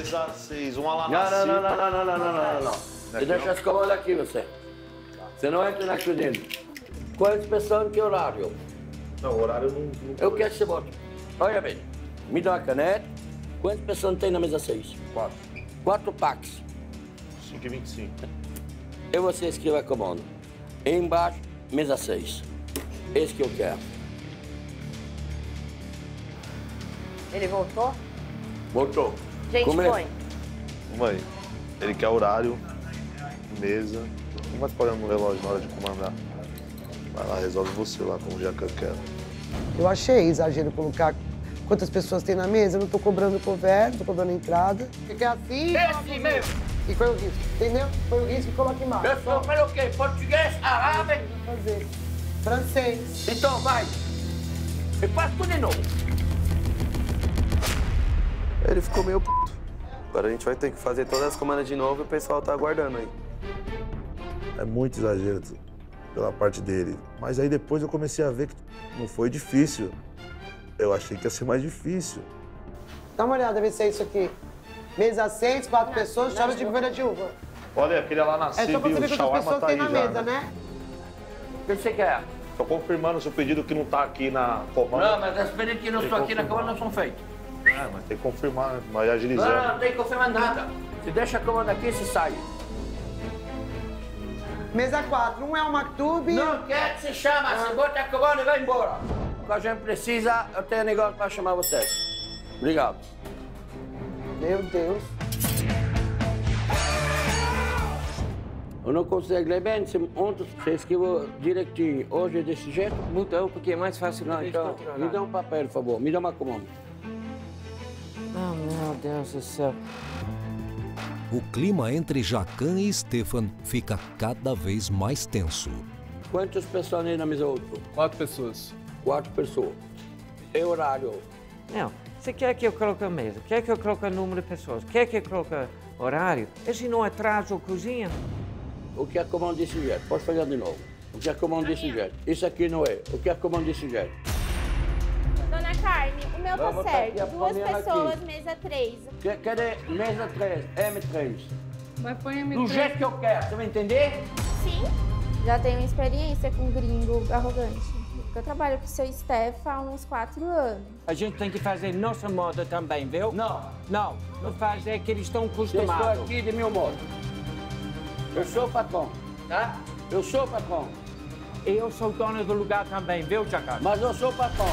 mesa 6, uma lá Não, na não, não, cima. não, não, não, não, não, não. Você deixa as comandas aqui, você. Você não entra naquilo dentro. Qual é a expressão, que horário? Não, o horário não... Eu quero que você bote. Olha bem, me dá uma caneta. Quantas pessoas tem na mesa 6? 4. 4 packs. 5,25. E você escreva a comanda. Embaixo, mesa 6. Esse que eu quero. Ele voltou? Voltou. Gente, põe. Vamos aí. Ele quer horário, mesa. Não vai ficar olhando no relógio na hora de comandar. Vai lá, resolve você lá, como o Jacan quer. Eu achei exagero colocar quantas pessoas tem na mesa. Eu não tô cobrando couvert, não tô cobrando entrada. Fica assim. É assim mesmo. E foi o risco, entendeu? Foi o risco e coloca embaixo. Eu sou pelo quê? Português, árabe? Vou fazer. Francês. Então vai. E faz tudo de novo. Ele ficou meio p***. Agora a gente vai ter que fazer todas as comandas de novo e o pessoal tá aguardando aí. É muito exagero pela parte dele. Mas aí depois eu comecei a ver que não foi difícil. Eu achei que ia ser mais difícil. Dá uma olhada, vê se é isso aqui. Mesa 6, 4 pessoas, chama de governo de uva. Olha, aquele lá na É só cima, pra o saber quantas shawarma pessoas tá tem aí na já, mesa, né? O que você quer? Tô confirmando o seu pedido que não tá aqui na comanda. Não, mas as pedidos que não estão aqui na comanda não são feitos. É, mas tem que confirmar, né? Vai agilizando. Não, não tem que confirmar nada. Se deixa a comanda aqui, se sai. Mesa 4, um é o Maktub. Não quer que se chama, você bota a comanda e vai embora. O que a gente precisa, eu tenho negócio para chamar vocês. Obrigado. Meu Deus. Eu não consigo ler bem, ontem você escreveu direitinho, hoje é desse jeito? Mudou porque é mais fácil Não, para então, me dá um papel, por favor, me dá uma comanda. Oh, meu Deus do céu. O clima entre Jacan e Stefan fica cada vez mais tenso. Quantas pessoas aí na mesa 8? 4 pessoas. 4 pessoas. E horário? Não, você quer que eu coloque a mesa? Quer que eu coloque o número de pessoas? Quer que eu coloque horário? Esse não atrasa a cozinha? O que é comando desse jeito? Pode fazer de novo. O que é comando desse jeito? Isso aqui não é. O que é comando desse jeito? Dona Carne, o meu tá botar aqui a certo. 2 panela pessoas, aqui. mesa 3. Cadê mesa 3, M3? Mas põe M3. Do jeito que eu quero, você vai entender? Sim. Já tenho experiência com gringo arrogante. Eu trabalho com o seu Steph há uns 4 anos. A gente tem que fazer nossa moda também, viu? Não. Não, não fazer que eles estão Eu estou acostumados. aqui de meu modo. Eu sou o patrão, tá? Eu sou o patrão. Eu sou dona do lugar também, viu, Jacan? Mas eu sou o patrão.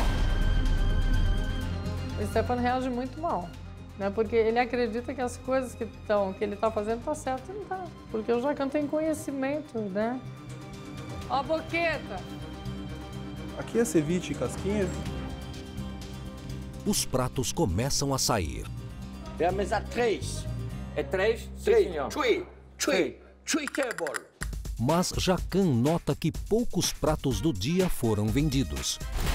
O Stefano reage muito mal, né? Porque ele acredita que as coisas que ele está fazendo tá certo e não tá. Porque o Jacan tem conhecimento, né? Ó a boqueta! Aqui é ceviche e casquinha. Os pratos começam a sair. É a mesa 3. É 3? Sim, 3. senhor. 3 table. Mas Jacan nota que poucos pratos do dia foram vendidos.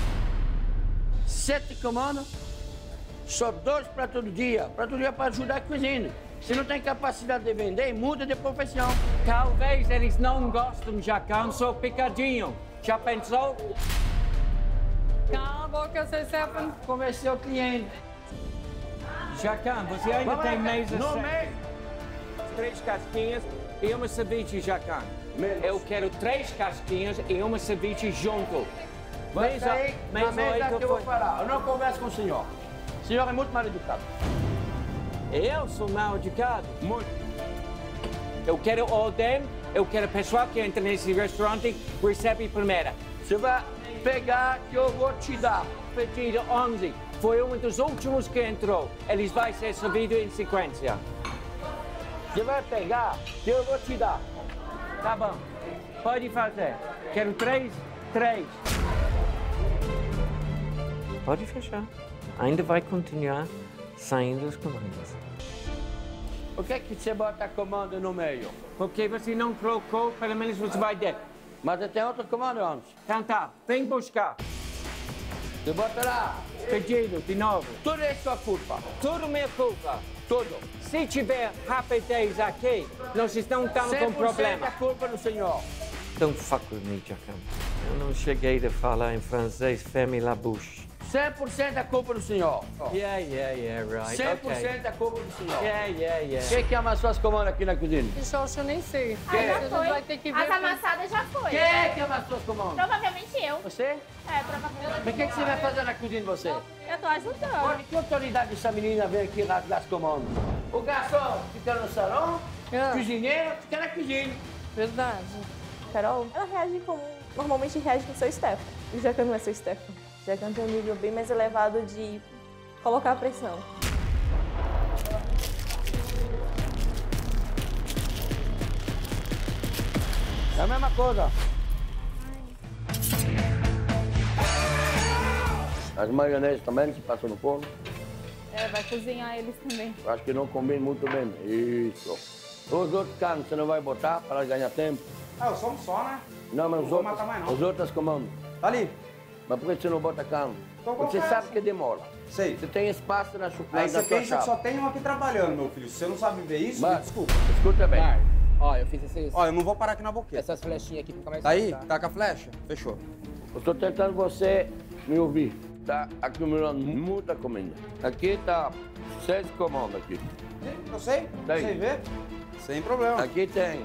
7 comandas, só 2 pratos do dia. Prato do dia para ajudar a cozinha. Se não tem capacidade de vender, muda de profissão. Talvez eles não gostem, Jacan, só picadinho. Já pensou? Cala a boca, seu Stefano. Conversei o cliente. Jacan, você ainda tem mesa No 3 casquinhas e uma ceviche, Jacan. Eu quero 3 casquinhas e uma ceviche junto. Vai sair na mesa que eu vou foi. falar. Eu não converso com o senhor. O senhor é muito mal educado. Eu sou mal educado? Muito. Eu quero ordem, eu quero pessoal que entra nesse restaurante recebe primeira. Você vai pegar que eu vou te dar. Pedido 11. Foi um dos últimos que entrou. Eles vão ser servidos em sequência. Você vai pegar que eu vou te dar. Tá bom. Pode fazer. Quero 3. Pode fechar. Ainda vai continuar saindo as comandas. Por que você bota a comanda no meio? Porque você não colocou, pelo menos você vai ter. Mas tem outra comanda antes. Então tá, vem buscar. Você bota lá. Pedido, de novo. Tudo é sua culpa. Tudo minha culpa. Tudo. Se tiver rapidez aqui, nós estamos com problema. 100% a culpa do senhor. Don't fuck with me, Jacan. Eu não cheguei a falar em francês, ferme la bouche. 100% é culpa do senhor. Yeah, right. 100% é culpa do senhor. Yeah. Quem que amassou as comandas aqui na cozinha? Isso eu nem sei. Ah, já Você foi. vai ter que ver. As amassadas já foi. Quem que amassou as comandas? Provavelmente eu. Você? É, provavelmente. Mas o que você vai fazer na cozinha de você? Eu tô ajudando. Olha, que autoridade essa menina vem aqui rasgar as comandas? O garçom fica no salão, o cozinheiro fica na cozinha. Verdade. Carol, ela reage como normalmente reage com o seu Stefan. O Jacan não é seu Stefan. O Jacan tem um nível bem mais elevado de colocar a pressão. É a mesma coisa. As maioneses também que passam no forno. É, vai cozinhar eles também. Acho que não combina muito bem. Isso. Os outros carnes você não vai botar para ganhar tempo? Ah, eu só né? Não, mas Não vou matar mais, não. os outros comandos. Tá ali. Mas por que você não bota carne? Então, Porque você confesso. sabe que demora. Sei. Você tem espaço na Aí sua você pensa que chapa. só tem um aqui trabalhando, meu filho. Se você não sabe ver isso, me Mas, desculpa. escuta bem. Ó, eu fiz esses... Ó, eu não vou parar aqui na boqueta. Essas flechinhas aqui fica mais... Tá aí? fácil, Tá com a flecha? Fechou. Eu estou tentando você me ouvir. Tá acumulando muita comida. Aqui tá 6 comandas aqui. Eu sei? Tem. Sei ver? Sem problema. Aqui tem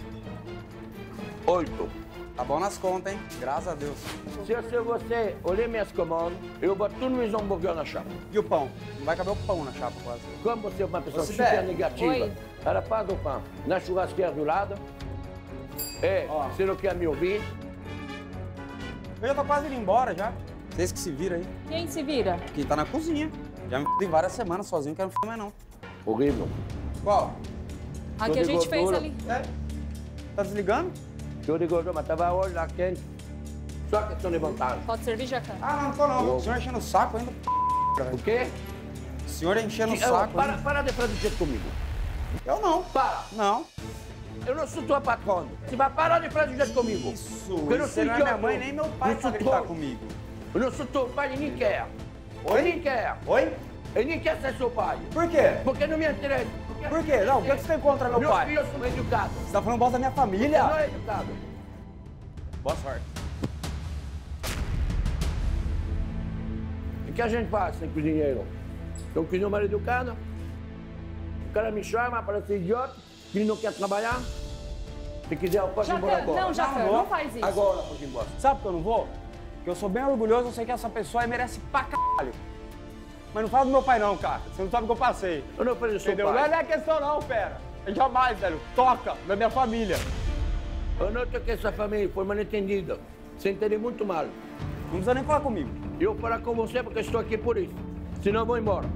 8. Tá bom nas contas, hein? Graças a Deus. Se você olhar minhas comandas, eu boto tudo no hambúrguer na chapa. E o pão? Não vai caber o pão na chapa quase. Como você é uma pessoa Ô, super Sibeli. negativa, Oi. ela faz o pão na churrasqueira do lado. Você não quer me ouvir? Eu já tô quase indo embora já. Vocês que se viram aí. Quem se vira? Quem tá na cozinha. Já me f*** várias semanas sozinho, não quero f*** mais não. Horrível. Qual? A que a gente fez ali. É? Tá desligando? Show de gordura, mas tava hoje lá quente. Só questão de vantagem. Pode servir, Jacan? Ah, não tô não. Eu- O senhor enchendo o saco ainda. O quê? O senhor enchendo o saco. Para de fazer jeito comigo. Eu não. Para. Não. Eu não sou tua patrona. Você vai parar de fazer jeito comigo. Isso. Eu não Você sou não é minha idiota. mãe nem meu pai Eu pra sou gritar teu- comigo. Eu não sou teu pai, ninguém quer. Oi? Ninguém quer. Oi? Eu nem quero ser seu pai. Por quê? Porque não me interessa. Por quê? Não, o que você tem contra meu pai? Meus filhos são educados. Você tá falando bosta da minha Você família? não é educado. Boa sorte. O que a gente faz sem cozinheiro? Então, o cozinheiro mal educado. O cara me chama para ser idiota, que ele não quer trabalhar. Se quiser, eu posso ir embora agora. Não, Jacan, vou. não faz isso. Agora eu posso ir embora. Sabe por que eu não vou? Porque eu sou bem orgulhoso, eu sei que essa pessoa aí merece pra caralho. Mas não fala do meu pai não, cara. Você não sabe o que eu passei. Eu não falei do seu Entendeu? pai. Não é questão não, pera. Jamais, velho. Toca na minha família. Eu não toquei essa família, foi mal entendida. Você entendeu muito mal. Não precisa nem falar comigo. Eu vou falar com você porque estou aqui por isso. Senão eu vou embora.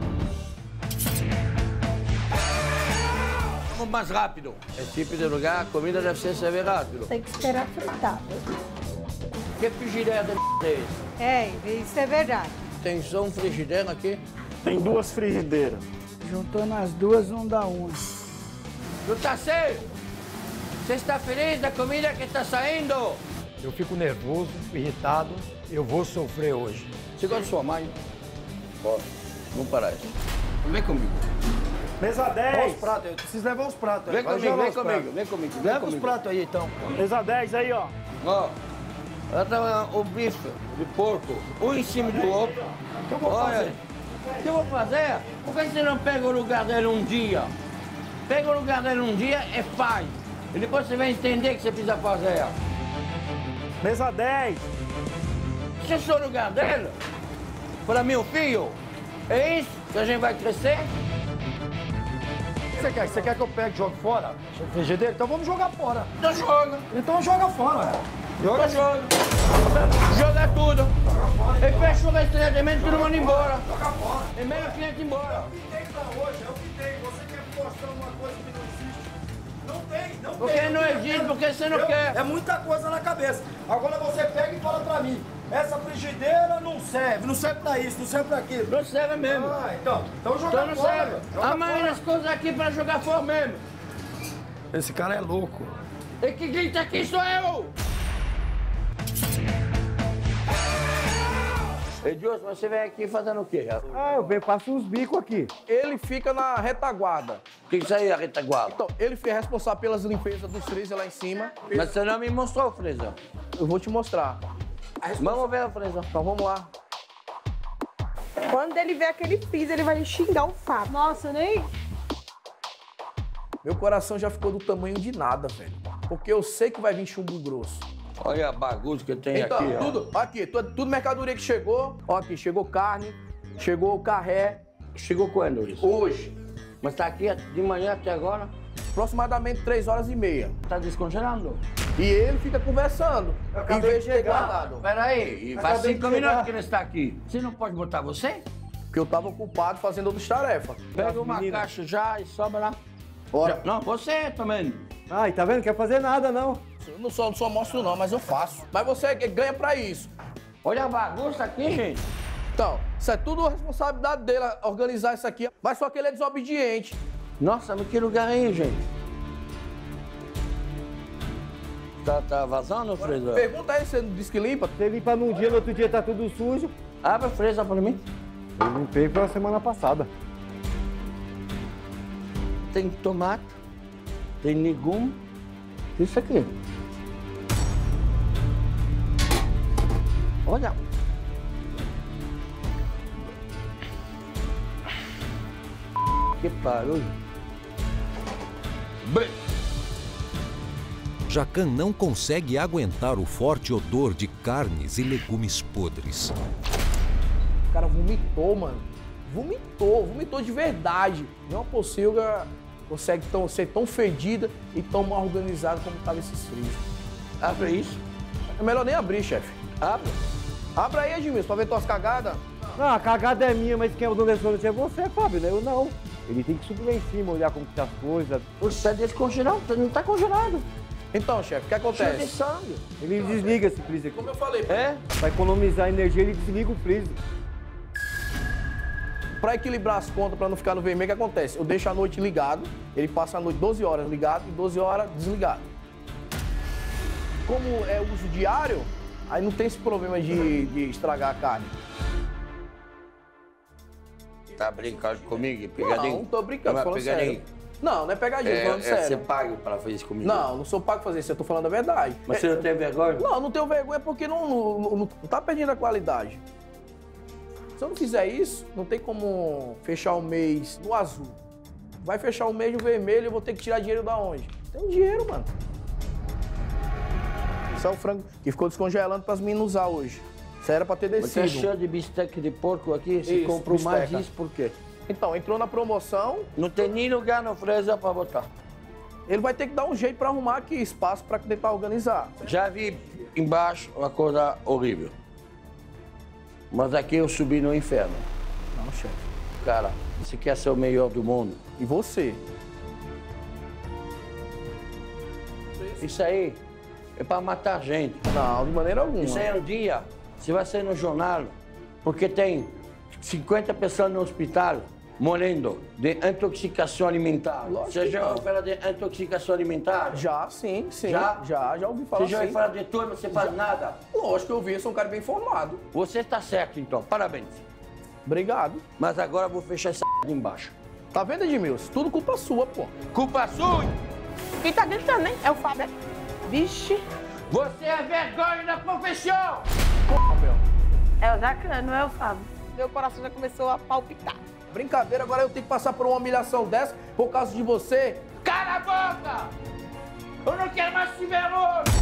Vamos mais rápido. Esse tipo de lugar, a comida deve ser servida rápido. Tem que esperar fritar. Que frigideira de é esse? É, isso é verdade. Tem só um frigideiro aqui? Tem 2 frigideiras. Juntando as duas, não dá uma. Não tá certo? Você está feliz da comida que está saindo? Eu fico nervoso, irritado. Eu vou sofrer hoje. Você gosta de sua mãe? Gosto. Não parece. Vem comigo. Mesa Olha 10. os pratos, eu preciso levar os pratos. Vem Vai comigo, jogar vem os comigo, pratos. vem comigo. Vem Leva os comigo. pratos aí, então. Mesa 10 aí, ó. Ó, ela tá o bife de porco, um em cima do outro. O que eu vou fazer? O que eu vou fazer? Por que você não pega o lugar dele um dia? Pega o lugar dele um dia e faz. E depois você vai entender o que você precisa fazer. Mesa 10. Se eu sou o lugar dele, para meu filho, é isso que a gente vai crescer? O que você quer? Você quer que eu pegue e jogue fora? O frigideiro? Então vamos jogar fora. Então joga. Então joga fora. Joga, joga. Joga tudo. E fecha o restaurante, todo mundo embora. E meio cliente embora. Hoje é o que tem. Você quer mostrar uma coisa que não existe? Não tem, não Porque tem. não existe, porque você não quer. É muita coisa na cabeça. Agora você pega e fala pra mim. Essa frigideira não serve pra isso, não serve pra aquilo. Não serve mesmo. Ah, então joga Então não fora. serve. Joga A maioria fora. das coisas aqui para jogar fora mesmo. Esse cara é louco. E que grita aqui sou eu! Edilson, você vem aqui fazendo o quê? Ah, eu faço uns bicos aqui. Ele fica na retaguarda. O que isso aí é a retaguarda? Então, ele foi responsável pelas limpezas dos freezer lá em cima. Mas você não me mostrou o freezer. Eu vou te mostrar. Vamos ver o freezer. Então vamos lá. Quando ele vê aquele freezer, ele vai xingar o Fábio. Nossa, nem... Meu coração já ficou do tamanho de nada, velho. Porque eu sei que vai vir chumbo grosso. Olha a bagunça que tem Então, aqui, tudo mercadoria que chegou. Ó, aqui, chegou carne, chegou carré. Chegou quando isso? Hoje. Mas tá aqui de manhã até agora? Aproximadamente 3h30. Tá descongelando? E ele fica conversando. Em vez de ter guardado. Peraí, faz 5 minutos que ele está aqui. Você não pode botar você? Porque eu tava ocupado fazendo outras tarefas. Pega uma caixa já e sobra lá. Bora. Não, você também. Ai, tá vendo? Não quer fazer nada, não. Eu não sou monstro não, mas eu faço. Mas você ganha pra isso. Olha a bagunça aqui, gente. Então, isso é tudo responsabilidade dele, organizar isso aqui. Mas só que ele é desobediente. Nossa, mas que lugar aí, gente? Tá vazando, Freza? Pergunta aí, você disse que limpa? Você limpa num dia, no outro dia tá tudo sujo. Abre a Freza pra mim. Eu limpei pela semana passada. Tem tomate, tem legume, isso aqui. Olha. Que barulho. Bem. Jacan não consegue aguentar o forte odor de carnes e legumes podres. O cara vomitou, mano. Vomitou de verdade. Não é possível que consegue ser tão fedida e tão mal organizada como tá nesses frios. Abre isso. É melhor nem abrir, chefe. Abre. Abre aí, Edmilson, pra ver tuas cagadas. Não, a cagada é minha, mas quem é o dono desse restaurante é você, Fábio, né? Eu não. Ele tem que subir lá em cima, olhar como que tá as coisas. Você é descongelado, não tá congelado. Então, chefe, o que acontece? Cheio de sangue. Ele desliga esse freezer aqui. Como eu falei. Pra economizar energia, ele desliga o freezer. Pra equilibrar as contas, pra não ficar no vermelho, o que acontece? Eu deixo a noite ligado, ele passa a noite 12 horas ligado e 12 horas desligado. Como é uso diário, aí não tem esse problema de estragar a carne. Tá brincando comigo? Pegadinho? Não tô brincando, Não, falando pegadinho. sério. Não é pegadinha, falando sério. Você paga pra fazer isso comigo? Não sou pago pra fazer isso, eu tô falando a verdade. Mas você não tem vergonha? Não tenho vergonha porque não tá perdendo a qualidade. Se eu não fizer isso, não tem como fechar o mês no azul. Vai fechar o mês no vermelho, eu vou ter que tirar dinheiro da onde? Tem dinheiro, mano. Isso é o frango que ficou descongelando para as meninas usar hoje. Isso era para ter descido. Mas é cheio de bisteca de porco aqui, você comprou mais disso por quê? Então, entrou na promoção. Não tem nem lugar no freezer para botar. Ele vai ter que dar um jeito para arrumar aqui espaço para tentar organizar. Já vi embaixo uma coisa horrível. Mas aqui eu subi no inferno. Não, chefe. Cara, você quer ser o melhor do mundo? E você? Isso aí é para matar gente. Não, de maneira alguma. Isso aí é um dia, você vai sair no jornal, porque tem 50 pessoas no hospital morrendo de intoxicação alimentar. Você já ouviu falar de intoxicação alimentar? Já, sim. Já ouvi falar. Você já ouviu falar de tudo, você faz nada? Lógico que eu ouvi, eu sou um cara bem informado. Você está certo, então. Parabéns. Obrigado. Mas agora eu vou fechar essa de embaixo. Tá vendo, Edmilson? Tudo culpa sua, pô. Culpa sua? Quem tá gritando, hein? É o Fábio. Vixe. Você é vergonha da profissão! Porra, meu. É o Jacan, não é o Fábio. Meu coração já começou a palpitar. Brincadeira, agora eu tenho que passar por uma humilhação dessa por causa de você. Cala a boca! Eu não quero mais te ver hoje!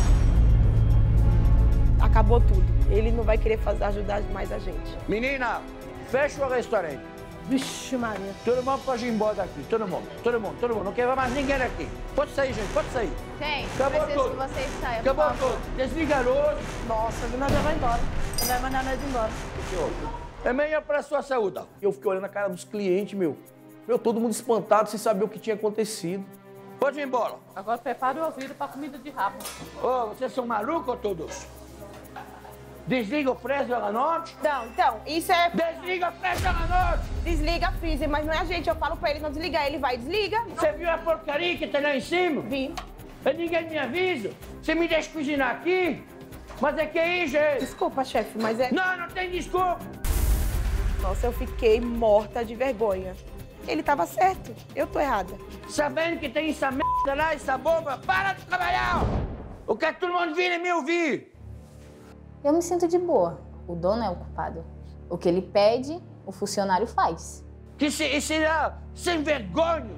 Acabou tudo. Ele não vai querer ajudar mais a gente. Menina, fecha o restaurante. Vixe, Maria. Todo mundo pode ir embora daqui. Todo mundo. Não quero mais ninguém aqui. Pode sair, gente. Pode sair. Gente, acabou preciso tudo. que vocês saiam. Acabou tudo. Desliga a luz. Nossa, nós já vai embora. Não vai mandar nós embora. É melhor para a sua saúde. Eu fiquei olhando a cara dos clientes, meu. Todo mundo espantado sem saber o que tinha acontecido. Pode ir embora. Agora prepara o ouvido para comida de rabo. Ô, vocês são malucos todos? Desliga o freezer à noite? Não, então, isso é... Desliga o freezer à noite! Desliga a freezer, mas não é a gente. Eu falo pra ele não desligar, ele vai e desliga. Você viu a porcaria que tá lá em cima? Vi. Ninguém me avisa. Você me deixa cozinhar aqui? Mas é que aí, gente? Desculpa, chefe, mas é... Não tem desculpa. Nossa, eu fiquei morta de vergonha. Ele tava certo, eu tô errada. Sabendo que tem essa merda lá, essa bomba, para de trabalhar! Eu quero que todo mundo vir e me ouvir. Eu me sinto de boa. O dono é o culpado. O que ele pede, O funcionário faz. Que será sem vergonha.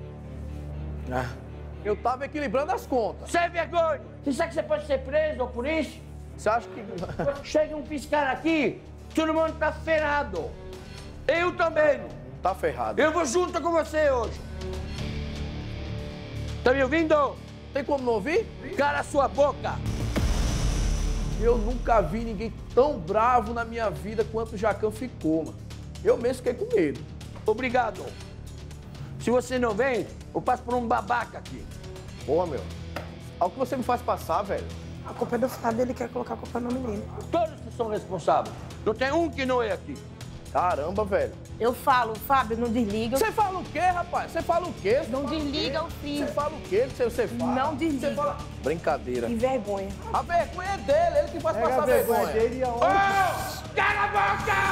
Eu tava equilibrando as contas. Sem vergonha. Você sabe que você pode ser preso por isso? Você acha que... Chega um fiscal aqui, todo mundo tá ferrado. Eu também. Tá ferrado. Eu vou junto com você hoje. Tá me ouvindo? Tem como não ouvir? Cala a sua boca. Eu nunca vi ninguém tão bravo na minha vida quanto o Jacan ficou, mano. Eu mesmo fiquei com medo. Obrigado. Se você não vem, eu passo por um babaca aqui. Porra, meu. Olha o que você me faz passar, velho. A culpa é do Fábio, ele quer colocar a culpa no menino. Todos que são responsáveis. Não tem um que não é aqui. Caramba, velho. Eu falo, Fábio, não desliga. Você fala o quê, rapaz? Você fala o quê? Não desliga o filho. Você fala o quê? Você fala? Não desliga. Você fala... Brincadeira. Que vergonha. A vergonha é dele, ele que faz passar vergonha. dele e a Cala a boca!